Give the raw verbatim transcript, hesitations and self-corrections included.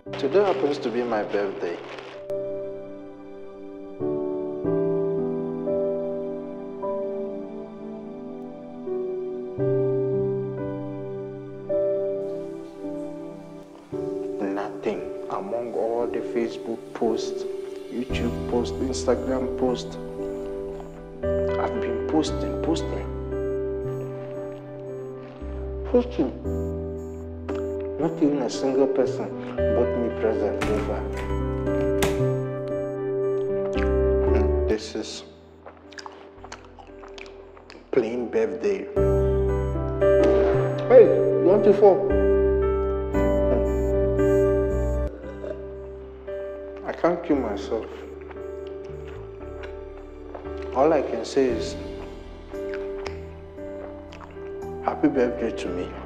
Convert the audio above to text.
Today happens to be my birthday. Nothing among all the Facebook posts, YouTube posts, Instagram posts. I've been posting, posting, posting. Not even a single person bought me present over. And this is plain birthday. Hey, you want to fall? I can't kill myself. All I can say is happy birthday to me.